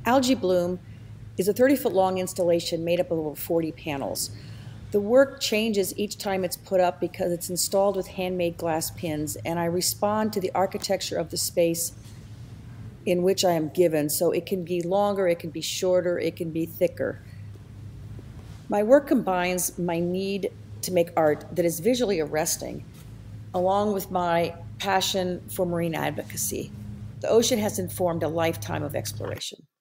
Algae Bloom is a 30-foot-long installation made up of over 40 panels. The work changes each time it's put up because it's installed with handmade glass pins, and I respond to the architecture of the space in which I am given. So it can be longer, it can be shorter, it can be thicker. My work combines my need to make art that is visually arresting, along with my passion for marine advocacy. The ocean has informed a lifetime of exploration.